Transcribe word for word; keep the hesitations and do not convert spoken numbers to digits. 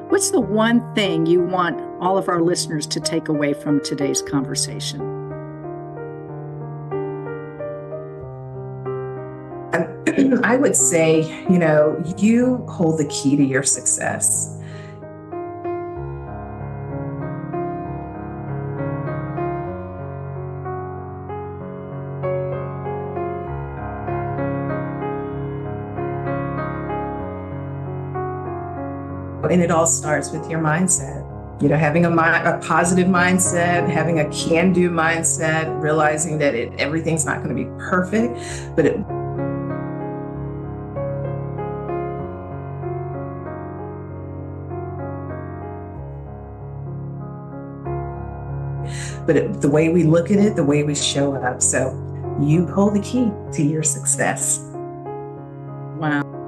What's the one thing you want all of our listeners to take away from today's conversation? I would say, you know, you hold the key to your success. And it all starts with your mindset. You know, having a, mi- a positive mindset, having a can-do mindset, realizing that it, everything's not going to be perfect, but it but it, the way we look at it, the way we show up. So you hold the key to your success. Wow.